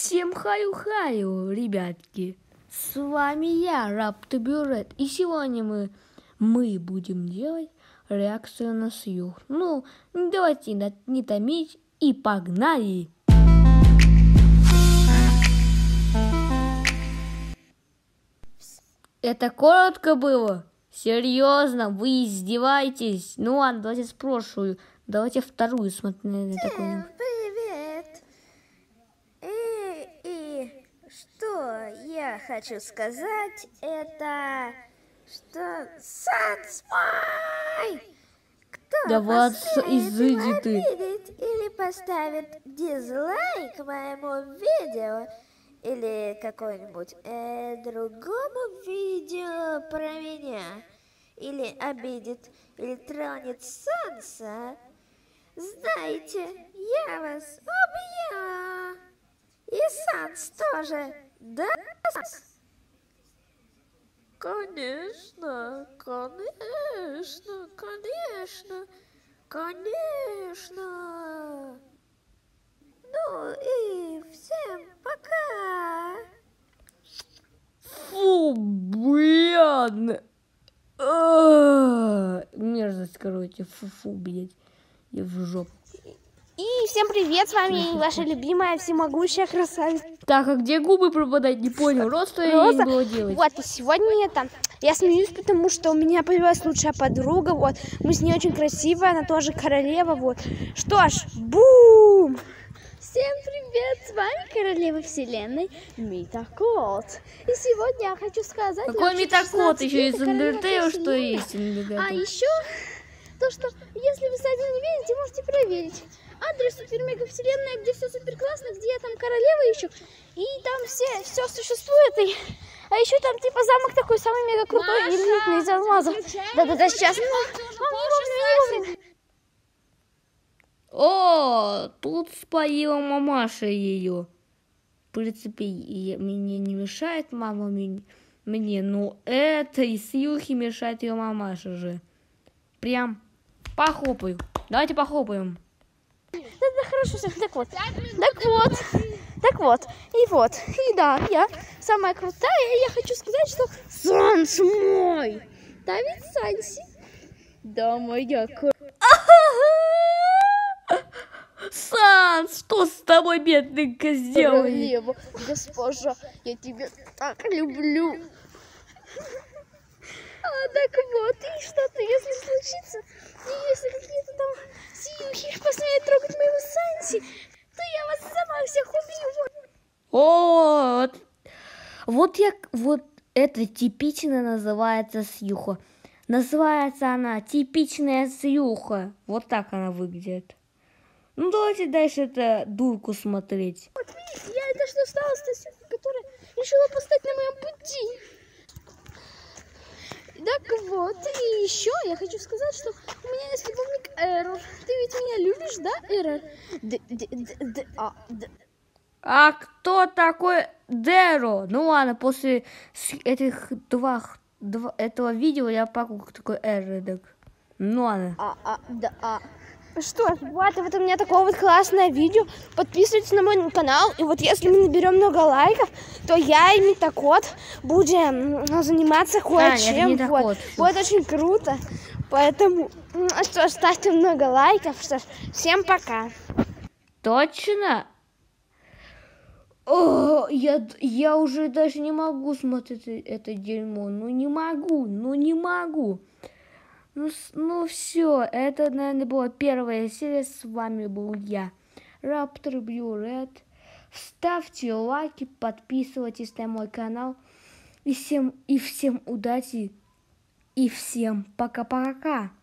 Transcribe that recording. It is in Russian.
Всем хаю-хаю, ребятки! С вами я, Раптобюрет, и сегодня мы будем делать реакцию на Сью. Ну, давайте не томить и погнали! Это коротко было? Серьезно, вы издеваетесь? Ну ладно, давайте спрашиваю. Давайте вторую смотрим. Всем привет! И что я хочу сказать, это что Санс мой! Кто посмеет его обидеть или поставит дизлайк моему видео или какое-нибудь другому видео про меня, или обидит, или тронет Санса, знаете, я вас убью. И Санс тоже, да? Конечно, конечно, конечно, конечно. Ну и всем пока. Фу, блин. Мерзость, короче. Фу, блядь. Я в жопу. И всем привет, с вами ваша любимая всемогущая красавица. Так, а где губы пропадать? Не понял. Роста я не было делать. Вот, и сегодня я смеюсь, потому что у меня появилась лучшая подруга, вот. Мы с ней очень красивая, она тоже королева, вот. Что ж, бум! Всем привет, с вами королева вселенной Митакот. И сегодня я хочу сказать... Какой Митакот? Еще из Undertale, что есть? А еще то, что если вы сами не верите, можете проверить. Адрес супер-мега-вселенная, где все супер классно, где я там королева еще. И там все существует. А еще там типа замок такой самый мега крутой, элитный из алмазов. Да-да-да, сейчас. О, тут споила мамаша ее. В принципе, мне не мешает мама мне, но этой Сьюхи мешает ее мамаша же. Прям похлопаю. Давайте похлопаем. Да, хорошо, все. Так вот. И да, я самая крутая, и я хочу сказать, что Санс мой. Да ведь Санси. Да, моя Санс, что с тобой, бедненько, сделали? королева, госпожа, я тебя так люблю. Так вот, и что-то, если случится, и если какие-то там сиюхи посмеют трогать моего Санси, то я вас сама всех убью. Вот это типично называется Сьюха. Называется она типичная Сьюха. Вот так она выглядит. Ну, давайте дальше это дурку смотреть. Вот видите, я это что стала Сьюха, которая решила поставить на моем пути. Так вот, и еще я хочу сказать, что у меня есть любовник Эррор. Ты ведь меня любишь, да, Эррор? А кто такой Деро? Ну ладно, после этих этого видео я пойму, кто такой Эррор. Ну ладно. Что ж, вот, и вот у меня такое вот классное видео. Подписывайтесь на мой канал. И вот если мы наберем много лайков, то я и Митакот будем заниматься кое-чем. Вот. Будет очень круто. Поэтому, что ж, ставьте много лайков. Что ж, всем пока. Точно? О, я уже даже не могу смотреть это дерьмо. Ну не могу. Ну все, это, наверное, была первая серия. С вами был я, Раптобюрет. Ставьте лайки, подписывайтесь на мой канал. И всем удачи. И всем пока-пока.